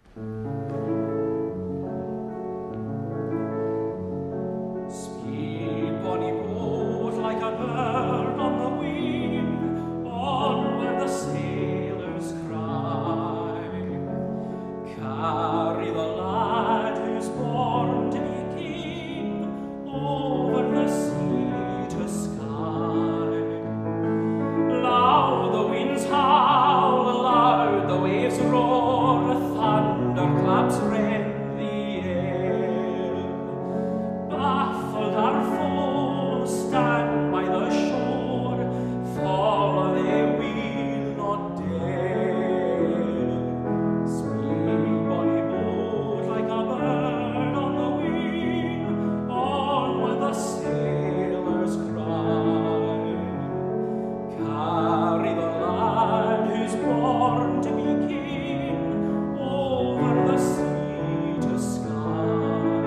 Speed, bonny boat, like a bird on the wing, onward the sailors cry. Carry the lad who's born to be king, over the sea to sky. Loud the winds howl, loud the waves roar, thunderclaps rend the air. Baffled our foes stand by the shore, follow they will not dare. Speed, bonny boat, like a bird on the wing, onward the sailors cry. Carry the lad who's born to be king, over the sea to sky.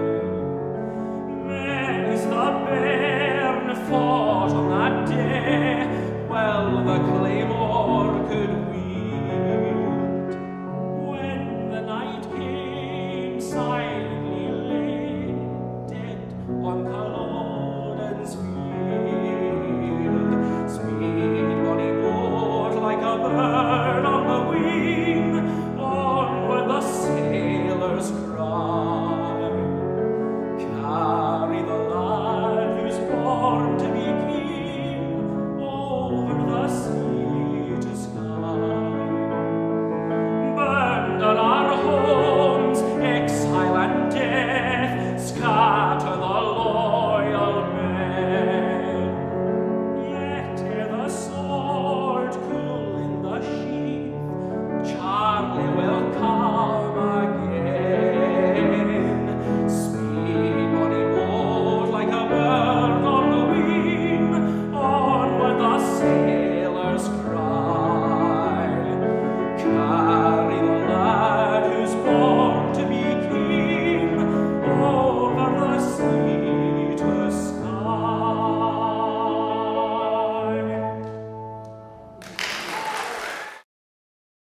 Many's the bairn fought on that day, well the claymore could wield. When the night came, silently lay dead on Culloden's field. Speed, bonny boat, like a bird on the wing, onward the sailors cry. Carry the lad who's born to be king, over the sea to sky. Burned are our homes, exile and death, scatter the loyal men. Yet ere the sword cool in the sheath, Charlie will come again. Speed, bonny boat, like a bird on the wing, onward the sailors cry.